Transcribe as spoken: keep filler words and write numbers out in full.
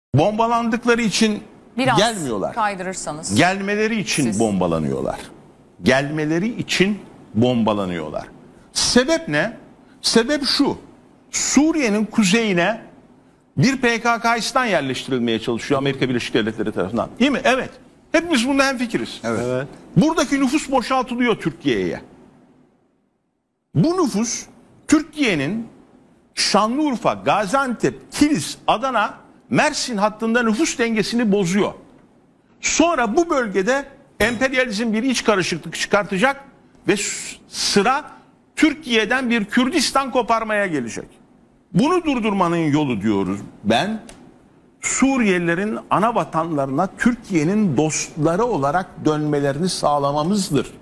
Bombalandıkları için Biraz gelmiyorlar. kaydırırsanız. Gelmeleri için Siz. bombalanıyorlar. Gelmeleri için bombalanıyorlar. Sebep ne? Sebep şu. Suriye'nin kuzeyine bir P K K'istan yerleştirilmeye çalışıyor Amerika Birleşik Devletleri tarafından. Değil mi? Evet. Hepimiz bunda hemfikiriz. Evet. Evet. Buradaki nüfus boşaltılıyor Türkiye'ye. Bu nüfus Türkiye'nin Şanlıurfa, Gaziantep, Kilis, Adana, Mersin hattında nüfus dengesini bozuyor. Sonra bu bölgede emperyalizm bir iç karışıklık çıkartacak ve sıra Türkiye'den bir Kürdistan koparmaya gelecek. Bunu durdurmanın yolu diyoruz. Ben Suriyelilerin ana vatanlarına Türkiye'nin dostları olarak dönmelerini sağlamamızdır.